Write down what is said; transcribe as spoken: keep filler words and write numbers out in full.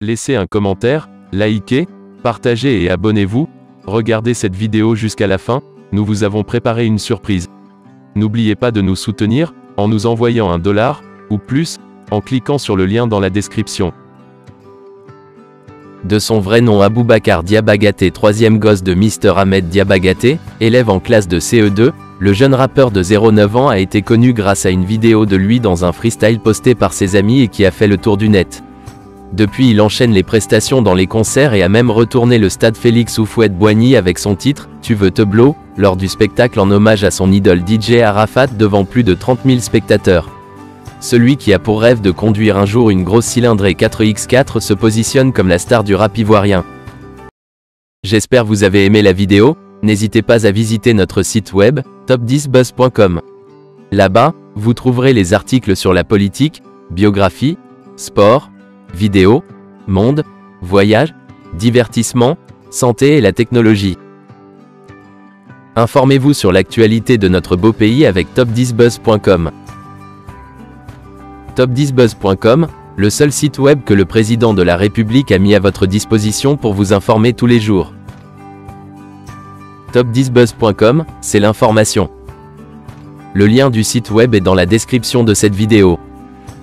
Laissez un commentaire, likez, partagez et abonnez-vous. Regardez cette vidéo jusqu'à la fin, nous vous avons préparé une surprise. N'oubliez pas de nous soutenir, en nous envoyant un dollar, ou plus, en cliquant sur le lien dans la description. De son vrai nom Aboubacar Diabagaté, troisième gosse de Mister Ahmed Diabagaté, élève en classe de C E deux, le jeune rappeur de zéro neuf ans a été connu grâce à une vidéo de lui dans un freestyle posté par ses amis et qui a fait le tour du net. Depuis, il enchaîne les prestations dans les concerts et a même retourné le stade Félix Houphouët-Boigny avec son titre « Tu veux te blow » lors du spectacle en hommage à son idole D J Arafat devant plus de trente mille spectateurs. Celui qui a pour rêve de conduire un jour une grosse cylindrée quatre par quatre se positionne comme la star du rap ivoirien. J'espère vous avez aimé la vidéo, n'hésitez pas à visiter notre site web, top dix buzz point com. Là-bas, vous trouverez les articles sur la politique, biographie, sport, vidéo, monde, voyage, divertissement, santé et la technologie. Informez-vous sur l'actualité de notre beau pays avec top dix buzz point com. top dix buzz point com, le seul site web que le président de la République a mis à votre disposition pour vous informer tous les jours. top dix buzz point com, c'est l'information. Le lien du site web est dans la description de cette vidéo.